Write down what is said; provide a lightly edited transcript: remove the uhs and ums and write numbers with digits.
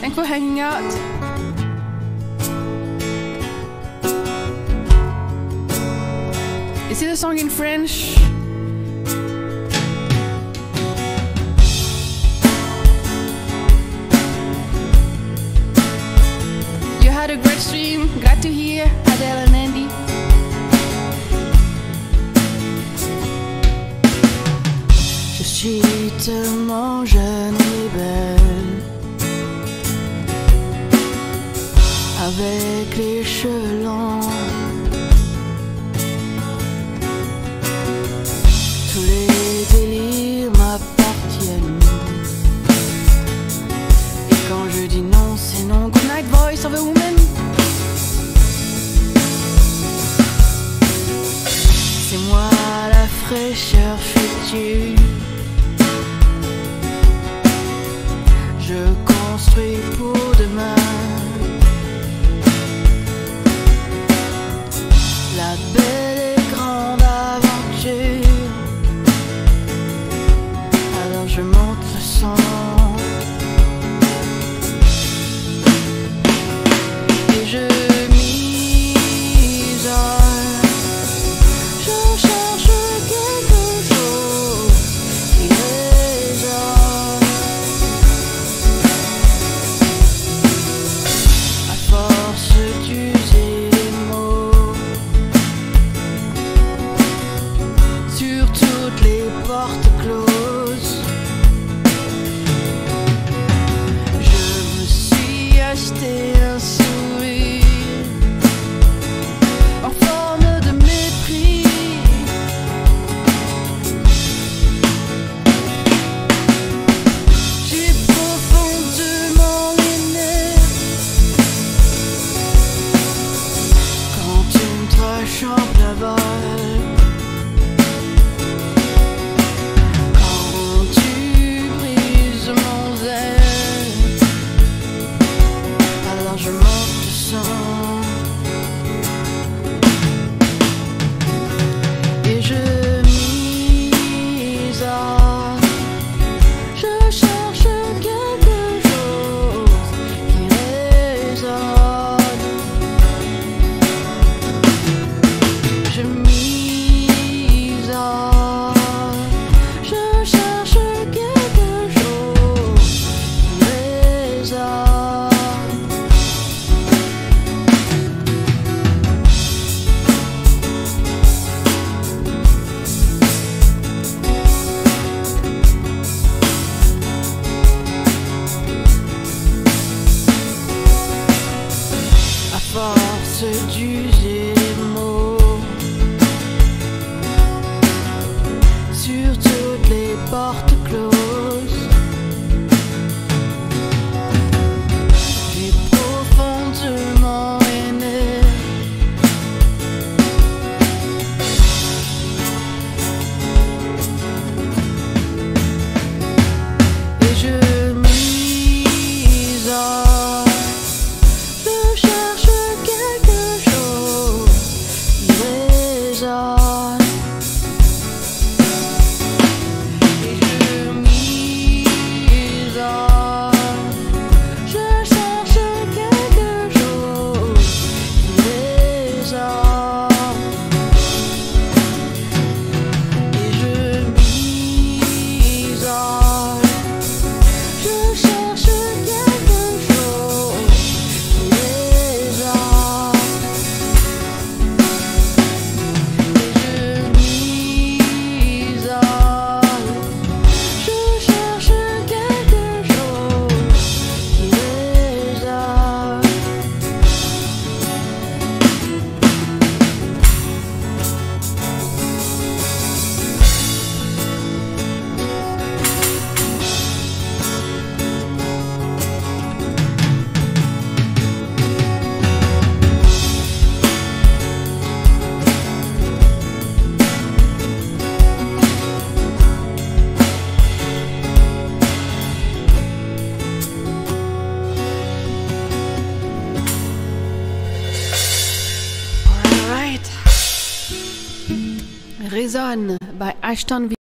Thanks for hanging out. Is it a song in French? You had a great stream. Glad to hear, Adele and Andy. Je suis tellement jeune et belle, avec les cheveux longs. Tous les délires m'appartiennent, et quand je dis non, c'est non. Good night, voice of a woman. C'est moi la fraîcheur future. Je construis pour demain la belle et grande aventure. Alors je monte le son et je m'isole. Je cherche quelque chose qui résonne. À force d'user les mots sur toutes les portes closes, je me suis acheté un sourire en forme de mépris. J'ai profondément les nerfs quand tu me traches en plein vol, quand tu brises mon zèle. Alors je monte le son et je m'isole. Je cherche quelque chose qui résonne. Je m'isole. Je cherche quelque chose qui résonne. À force d'user les mots sur toutes les portes closes, j'ai profondément aimé. Et je m'isole. Je cherche quelque chose qui résonne. Et je m'isole. Je cherche quelque chose qui résonne. Et je m'isole. Je cherche quelque chose qui résonne. Et je m'isole. Je cherche quelque chose qui résonne. Raisonne by Ashton.